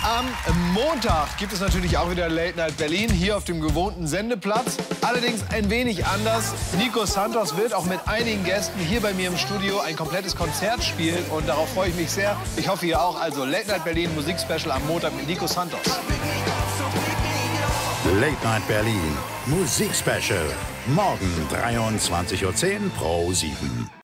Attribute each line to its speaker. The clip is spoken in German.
Speaker 1: Am Montag gibt es natürlich auch wieder Late Night Berlin hier auf dem gewohnten Sendeplatz. Allerdings ein wenig anders. Nico Santos wird auch mit einigen Gästen hier bei mir im Studio ein komplettes Konzert spielen und darauf freue ich mich sehr. Ich hoffe, ihr auch. Also Late Night Berlin Musikspecial am Montag mit Nico Santos.
Speaker 2: Late Night Berlin Musikspecial. Morgen 23:10 Pro 7.